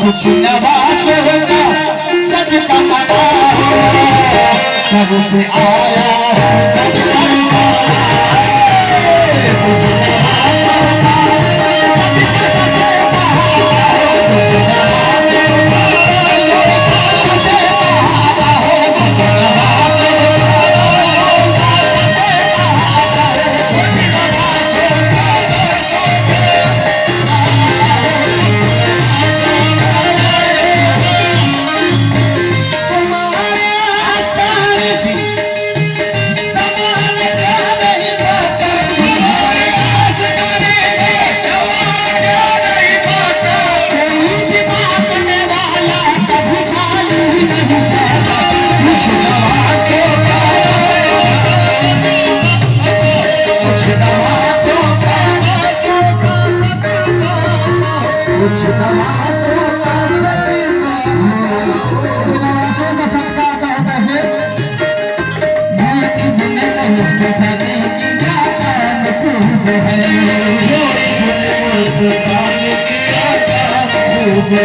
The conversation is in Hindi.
कुछ नवाज़ों का सदका मना है, सब पे आया कुछ नवाज़ों का सदका कहता है। इब्न मलूक फने की जान खूब है।